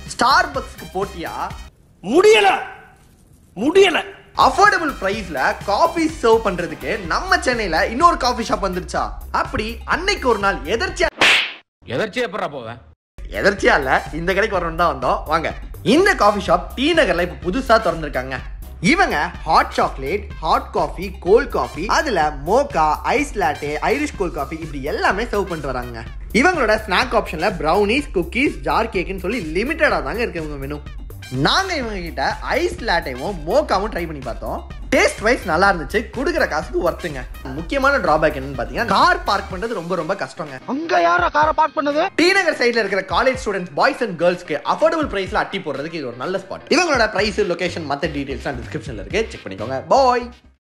ஸ்டார்பக்ஸ்க்கு போட்டியா முடியல அஃபோர்டபிள் பிரைஸ்ல காஃபி சர்வ் பண்றதுக்கு நம்ம சென்னையில இன்னொரு காஃபி ஷாப் வந்துருச்சா? அப்படி அன்னைக்கு ஒரு நாள் எதர்ச்சியா எப்பறா போவேன்? எதர்ச்சியா இல்ல, இந்த கடைக்கு வரணும் தான் வந்தோம். வாங்க. இந்த காஃபி ஷாப் டி நகர்ல இப்ப புதுசா திறந்திருக்காங்க. இவங்க hot chocolate, hot coffee, cold coffee, அதுல mocha, ice latte, Irish cold coffee இப்படி எல்லாமே சர்வ் பண்ணிட்டு வராங்க. இவங்களோட ஸ்நாக் ஆப்ஷன்ல பிரவுனிஸ், குக்கீஸ், ஜார் கேக்குன்னு சொல்லி லிமிட்டடா தாங்க இருக்கு இவங்க மெனு. நாங்க இவங்க கிட்ட ஐஸ் லாட்டேவும் மோக்காவும் ட்ரை பண்ணி பார்த்தோம். டேஸ்ட் வைஸ் நல்லா இருந்துச்சு, குடுக்குற காசுக்கு ஒர்த்துங்க. முக்கியமான டிராபேக் என்னன்னு பாத்தீங்கன்னா கார் பார்க் பண்றது ரொம்ப கஷ்டங்க. அங்க யாரா காரை பார்க் பண்ணது? டி நகர் சைடுல இருக்கிற காலேஜ் ஸ்டூடெண்ட்ஸ், பாய்ஸ் அண்ட் கேர்ள்ஸ்க்கு அஃபோர்டபிள் பிரைஸ்ல அட்டி போடுறதுக்கு இது ஒரு நல்ல ஸ்பாட். இவங்களோட பிரைஸ், லொகேஷன், மத்த டீடைல்ஸ் டிஸ்கிரிப்ஷன்ல இருக்கு, செக் பண்ணிக்கோங்க. பாய்.